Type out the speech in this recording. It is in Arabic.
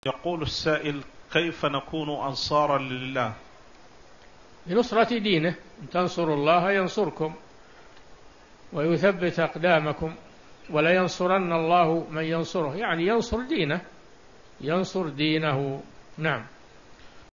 يقول السائل: كيف نكون أنصارا لله؟ بنصرة دينه، إن تنصروا الله ينصركم ويثبت أقدامكم، ولا ينصرن الله من ينصره، يعني ينصر دينه، ينصر دينه. نعم.